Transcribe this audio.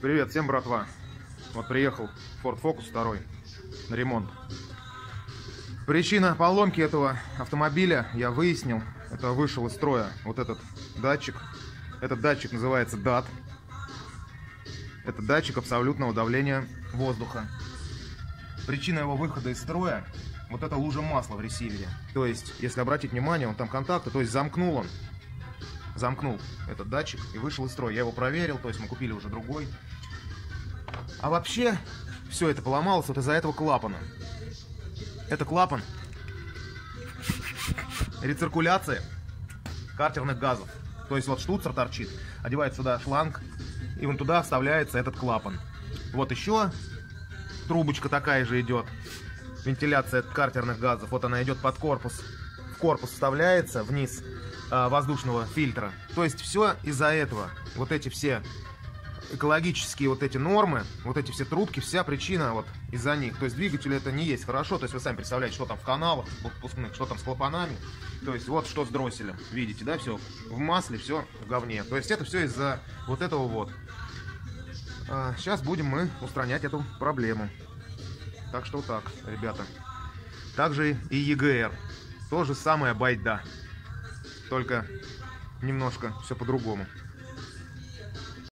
Привет всем, братва. Вот приехал Ford Focus 2 на ремонт. Причина поломки этого автомобиля я выяснил. Это вышел из строя вот этот датчик. Этот датчик называется DAT. Это датчик абсолютного давления воздуха. Причина его выхода из строя — вот эта лужа масла в ресивере. То есть, если обратить внимание, он там контакты, то есть замкнул этот датчик и вышел из строя. Я его проверил, то есть мы купили уже другой. А вообще, все это поломалось вот из-за этого клапана. Это клапан рециркуляции картерных газов. То есть вот штуцер торчит, одевает сюда шланг, и вон туда вставляется этот клапан. Вот еще трубочка такая же идет, вентиляция картерных газов. Вот она идет под корпус. В корпус вставляется вниз воздушного фильтра. То есть все из-за этого. Вот эти все экологические вот эти нормы, вот эти все трубки, вся причина вот из-за них. То есть двигатель это не есть хорошо. То есть вы сами представляете, что там в каналах выпускных, что там с клапанами. То есть вот что с дросселем. Видите, да, все в масле, все в говне. То есть это все из-за вот этого вот. Сейчас будем мы устранять эту проблему. Так что так, ребята. Также и ЕГР. То же самое байда. Только немножко все по-другому.